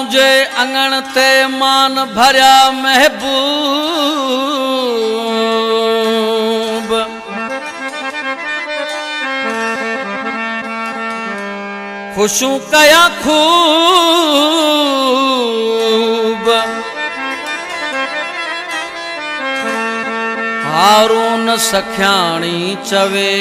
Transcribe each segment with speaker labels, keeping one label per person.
Speaker 1: मुझे अंगण ते मान भरिया महबूब खुशू कया खूब हारून सख्याणी चवे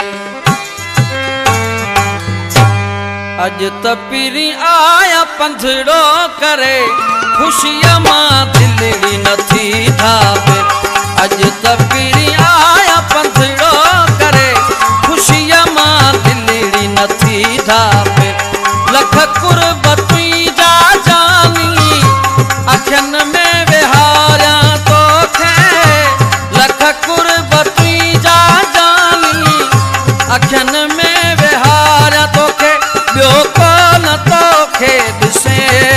Speaker 1: अज तपीरी आया पंथड़ो करे खुशिया मां दिलड़ी नथी धावे अज तपीरी आया पंथड़ो करे खुशिया मां दिलड़ी नथी धावे लख कुर्बती जा जानी अखियन में विहारिया तोखे लख कुर्बती जा जानी अखियन में विहारिया तोखे ब्यो कोन तोखे दिसे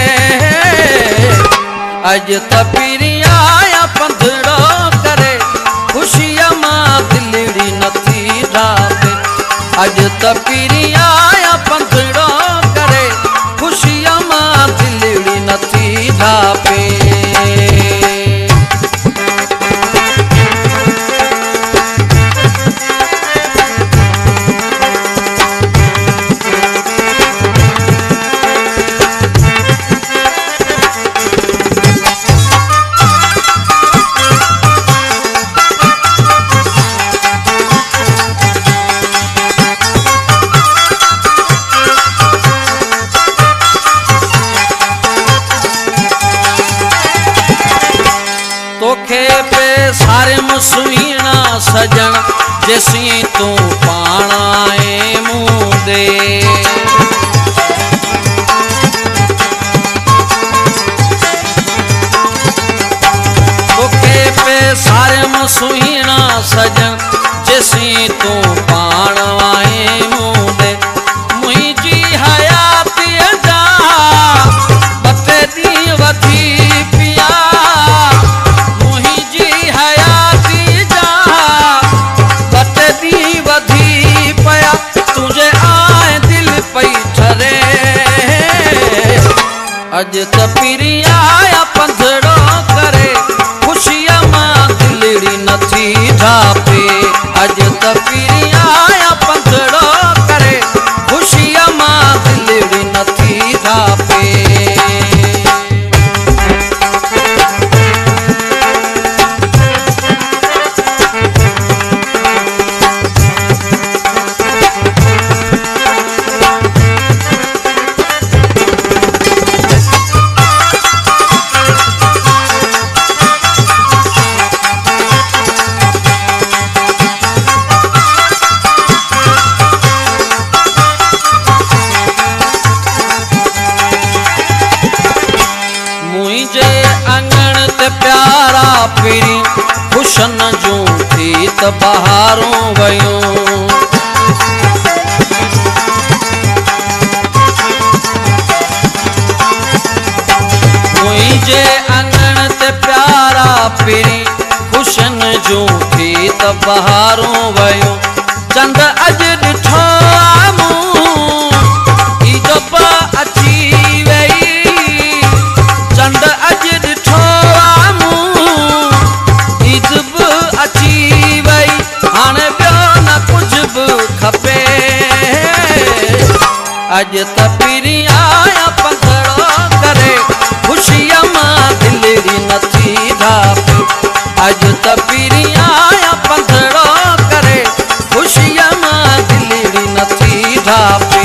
Speaker 1: अज तपीरी आया पंथड़ो करे खुशिया मां दिलड़ी नथी धावे अज तपीरी आया पंथड़ो करे खुशिया मां दिलड़ी नथी धावे तोखे पे सारे मुसुईना सजन जैसी तू पाणाए मुदे तोखे पे सारे मुसुईना सजन जैसी तू पाणाए मुदे मुझी हयाती जा बते दी वधी पिया अज तपीरी आया पंथड़ो करे खुशिया मां दिलड़ी नथी धापे अज तपीरी आया पंथड़ो करे खुशिया मां दिलड़ी नथी धापे अंगण ते प्यारा पीरी खुशन जूं थी त बहारों वयूं मुझे अंगण ते प्यारा पीरी खुशन जूं थी त बहारों वयूं चंद अज ॾिठो अची वई चंद अज ॾिठो ईद बि अची वई हाणे ॿियो न कुझु बि खपे अज तपीरी आया पंथड़ो करे खुशिया मां दिलड़ी नथी धापे अज तपीरी आया पंथड़ो करे खुशिया मां दिलड़ी नथी धापे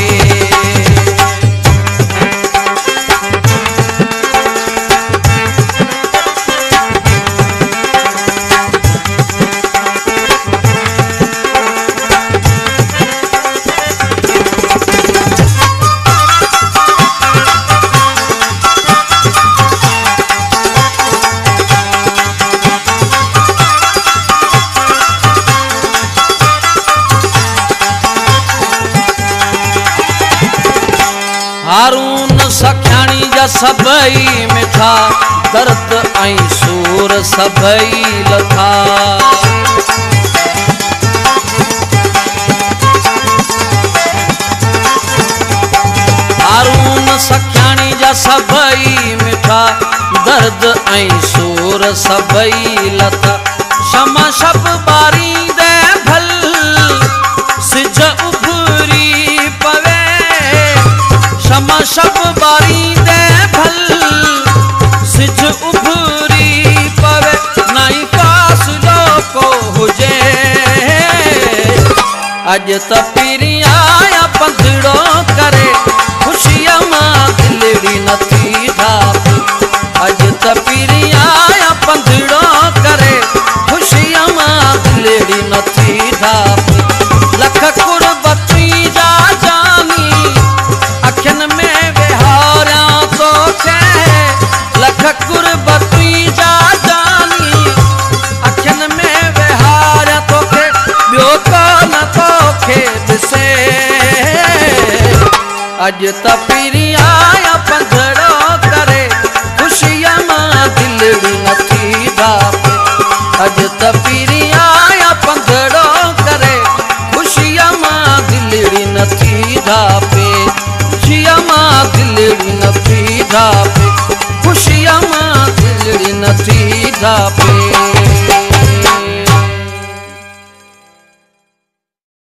Speaker 1: हारून सख्याणी जा सभई मिठा दर्द ऐं सूर सभई लथा हारून सख्याणी जा सभई मिठा दर्द ऐं सूर सभई लथा क्षमा शब बारींदे भल सिज उभरी पवे क्षमा शब बारींदे भल सिज उभरी पवे नाई फासलो को हुजे अज त पीरिया पंधड़ो करे खुशिया मां दिलड़ी नथी ढापे अज त पीरिया पंधड़ो करे खुशिया मां दिलड़ी नथी ढापे लख कुर्बती जा जानी अखियन में विहारिया तोखे लख कुर्बती जा जानी अखियन में विहारिया तोखे ॿियो कोन तोखे ॾिसे अज त पीरिया पंधड़ो करे खुशिया मां दिलड़ी नथी ढापे अज त पीरिया पंधड़ो करे खुशिया मां दिलड़ी नथी ढापे खुशिया मां दिलड़ी नथी ढापे खुशिया मां दिलड़ी नथी ढापे।